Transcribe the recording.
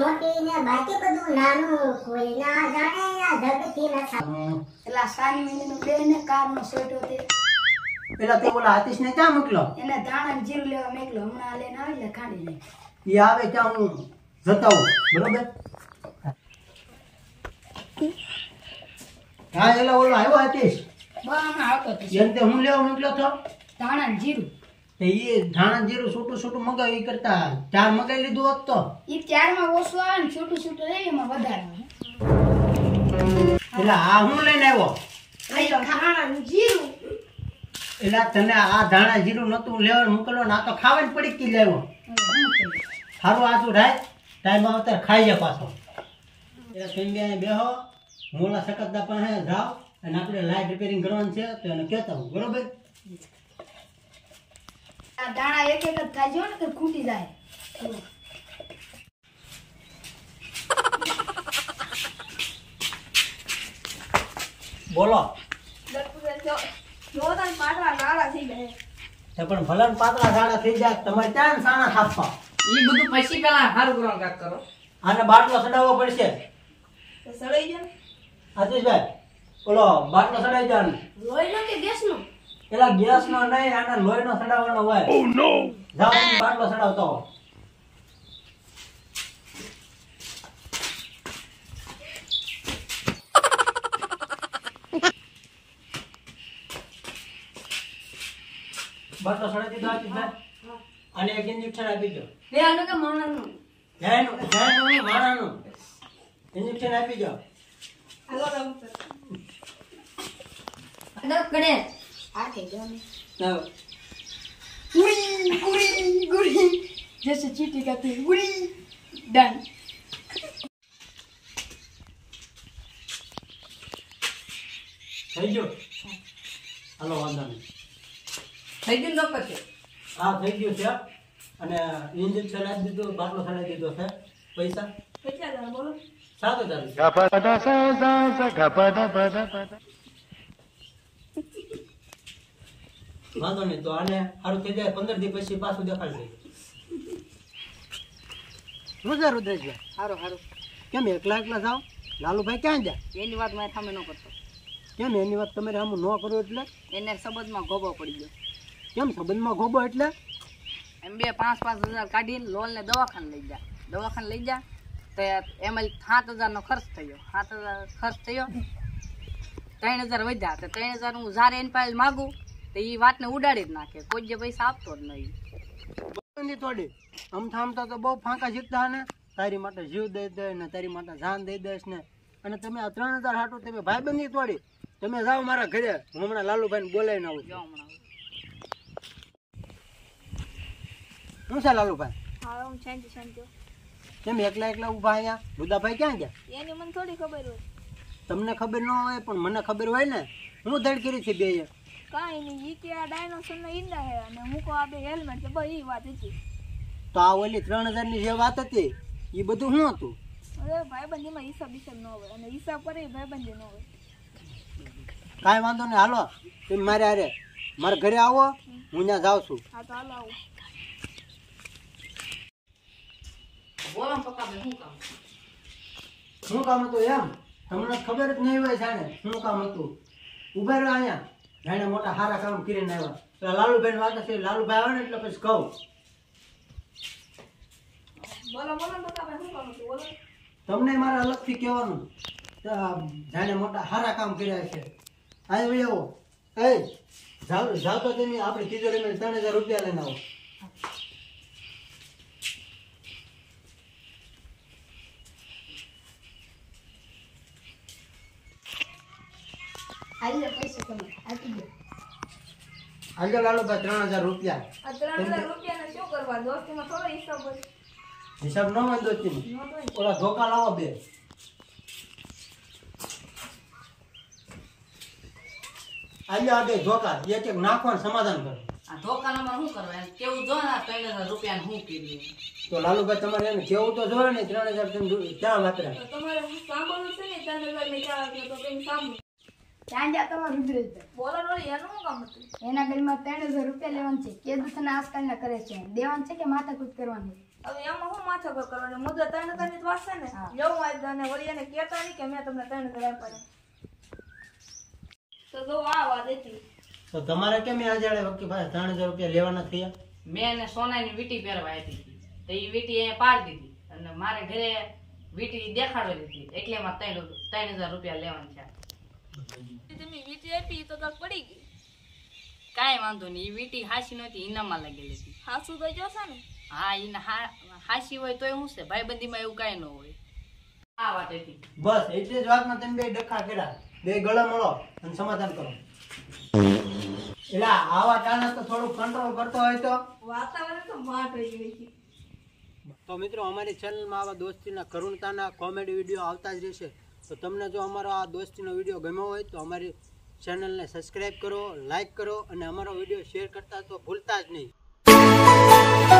મોટી ને બાકી બધું નાનું કોઈ ના જાણે ના જગતી ના થાય એલા સાની મિલીનું બેને કારનો સોટો તે પેલા તે ઓલા આતિશ ને ક્યાં મોકલો એને દાણા ને જીરું લેવા મેકલો હમણાં લઈને આવે એટલે ખાડી લે ઈ આવે ત્યાં હું જતા હું બરોબર હા એલા ઓલો આવ્યો આતિશ બા હમણાં આવતો તો એમ તે હું લેવા મોકલ્યો તો દાણા ને જીરું તે ઈ ધાણા જીરું છૂટું મગાવી ઈ કરતા ચાર મગાવી લીધું હોત તો ઈ ચારમાં ઓછું આવે ને છૂટું લઈ એમાં વધારે આવે એટલે આ હું લઈને આવ્યો દાણા ને જીરું એટલે તને આ ધાણા જીરું નતું લેવાનું મોકલવા આ તો ખાવાની પડી કી લેવો સારું આચું રાખ ટાઈમ આવતા ખાઈ જા પાછો એટલે તમે બે બેહો હું ઓલા સકતદા પાસે જાવ અને આપણે લાઇટ રિપેરિંગ કરવાનું છે તો એને કહેતા હું બરોબર આ દાણા એક જ થાજો ને કે ખૂટી જાય બોલો જોતા પાટવા નાળા થઈ જાય તે પણ ભલન પાતળા સાડા થઈ જાય તમારે ત્યાં સાણા થાપવા ઈ બધું પછી પેલા હારું કરવાનું કાક કરો આને બાટલો સડાવવો પડશે તો સડાઈ જાય આતિશભાઈ ઓલો બાટલો સડાઈ જાય લોહીનો કે ગેસનો પેલા ગેસ નો નહીં આને લોહી નો સડાવવાનો હોય જાઓ તમે બાટલો સડાવતો હો બાટલો સડાઈ દીધો આતિશભાઈ અને એક ઇન્જેક્શન આપી દો બે આનો કે માણસનો જયનું માણાનું ઇન્જેક્શન આપી દો હાલો રામ અડક કરે આ થઈ ગયો ને गुड़ी जैसे चींटी कहते हैं गुड़ी डन થઈ ગયો હાલો વાંધો નહીં થઈ ગયું ડોક્ટર છે હા થઈ ગયું છે અને ઇન્જેક્શન આપી દીધું બાટલો સડાઈ દીધો છે પૈસા કેટલા જણા બોલો 7,000 વાંધો નહીં તો આને સારું થઈ જાય 15 દી પછી પાછું દેખાડી દે રુદ્રેશભાઈ હારું હારું કેમ એકલા જાઓ લાલુભાઈ ક્યાં જાય એની વાત મારે સામે ન કરતો કેમ એની વાત તમારે આમ ન કરો એટલે એને સંબંધમાં ગોબો પડી ગયો કેમ સંબંધમાં ગોબો એટલે એમ બે 5-5 હજાર કાઢીને લોન ને દવાખાને લઈ જા તો એમાં 7,000 નો ખર્ચ થયો 7,000 ખર્ચ થયો 3,000 વધ્યા તો 3,000 હું જ્યારે એની પાસે માગું તો એ વાતને ઉડાડી જ નાખે કોઈ જે પૈસા આપતો જ નહીં થોડી આમથા તો બહુ ફાંકા શીખતા ને તારી માટે જીવ દઈ દે ને તારી માટે જાન દઈ દઈશ ને અને તમે આ 3,000 હાટું તમે ભાઈબંધી તોડી તમે જાઓ મારા ઘરે હું હમણાં લાલુભાઈને બોલાવીને આવું જો હમણાં શું છે લાલુભાઈ હા હું શાંતિ કેમ એકલા ઊભા અહીંયા રુદાભાઈ ક્યાં ગયા એની મને થોડી ખબર હોય તમને ખબર ન હોય પણ મને ખબર હોય ને હું ધડ કરી છે બે કાઈ નહીં ઈ કે આ ડાયનોસર નો ઈંડા હે અને હું કો આ બે હેલ્મેટ છે બસ ઈ વાત હતી તો આ ઓલી 3,000 ની જે વાત હતી એ બધું શું હતું અરે ભાઈબંધીમાં હિસાબ ન હોય અને હિસાબ કરે ભાઈબંધી ન હોય કાંઈ વાંધો નહીં હાલો તમે મારે હારે મારા ઘરે આવો હું ત્યાં જાઉં છું હા તો હાલો આવું બોલો પપ્પા શું શું કામ કામ હતું એમ તમને ખબર જ નહીં હોય જાણે શું કામ હતું ઉભા રહ્યો અહીંયા જાણે મોટા સારા કામ કરીને આવ્યા પેલા લાલુભાઈ વાત છે લાલુભાઈ આવે ને એટલે પછી કહું બોલો પપ્પા શું કામ હતું બોલો તમને મારે અલગથી કહેવાનું જાણે મોટા સારા કામ કર્યા છે આવ્યો એવો જાવ તો તેની આપણી તિજોરીમાં 3,000 રૂપિયા લઈને આવો આલે પૈસા તમે આપી દો આજે લાલુભાઈ 3,000 રૂપિયા આ 3,000 રૂપિયાને શું કરવા દોસ્તીમાં થોડો હિસાબ હોય હિસાબ ન હોય દોસ્તીમાં ઓલા ધોકા લાવો બે આજે આ બે ધોકા એક નાખવાનું સમાધાન કરો આ ધોકાનામાં શું કરવા એમ કેવું જો ને 3,000 રૂપિયા શું કીધું તો લાલુભાઈ તમારે એને કેવું તો જોઈએ ને 3,000 ક્યાં વાપર્યા તો તમારે સાંભળવું છે ને 3,000 મેં ચાલ તો તમે સાંભળો ત્યાં જા તમારું રુદ્રેશભાઈ બોલો નોડી એનું શું કામ હતું એના ઘરમાં 3,000 રૂપિયા લેવાનું છે કે દુસના આજકાલના કરે છે દેવાનું છે કે માથાકૂટ કરવાની હવે એમાં હું માથા પર કરવાની મુદ્દા 3000 ની જ વાત છે ને લેવું આવી અને વળી એને કહેતા નહીં કે મેં તમને 3000 આપ્યા તો જો આ વાત હતી તો તમારે કેમ આજે વખતે ભાઈ 3000 રૂપિયા લેવાના થયા? મેં એને સોનાની વીટી પહેરવા આપી હતી તો એ વીટી અહીંયા પાડી દીધી અને મારે ઘરે વીટી દેખાડવી દીધી એટલે એમાં 3000 રૂપિયા લેવાના છે. તમે વીટી આપી તો તક પડી ગઈ કાંઈ વાંધો નહીં, એ વીટી હાસી નહોતી, ઈનામાં લાગેલી હતી. હાસુ તો જોશે ને હા એને હાસી હોય તોય શું છે, ભાઈબંધીમાં એવું કાંઈ ન હોય. આ વાત હતી. બસ એટલે જ વાતમાં તમે બે ડખા કર્યા, બે ગળા મળો અને સમાધાન કરો. એટલે આવા ટાણા તો થોડું કંટ્રોલ કરતો હોય તો. વાતાવરણ તો માટ રહી ગઈ છે. તો મિત્રો અમારી ચેનલમાં આવા દોસ્તીના કરુણતાના કોમેડી વિડીયો આવતા જ રહેશે. તો તમને જો અમારો આ દોસ્તીનો વિડીયો ગમ્યો હોય તો અમારી ચેનલને સબસ્ક્રાઈબ કરો, લાઈક કરો અને અમારો વિડીયો શેર કરતા તો ભૂલતા જ નહીં.